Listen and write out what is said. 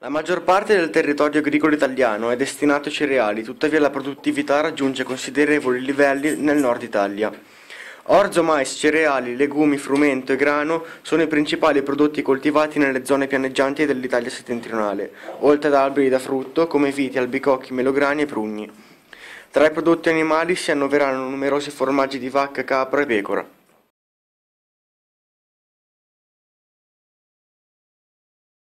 La maggior parte del territorio agricolo italiano è destinato ai cereali, tuttavia la produttività raggiunge considerevoli livelli nel nord Italia. Orzo, mais, cereali, legumi, frumento e grano sono i principali prodotti coltivati nelle zone pianeggianti dell'Italia settentrionale, oltre ad alberi da frutto come viti, albicocchi, melograni e prugni. Tra i prodotti animali si annoverano numerosi formaggi di vacca, capra e pecora.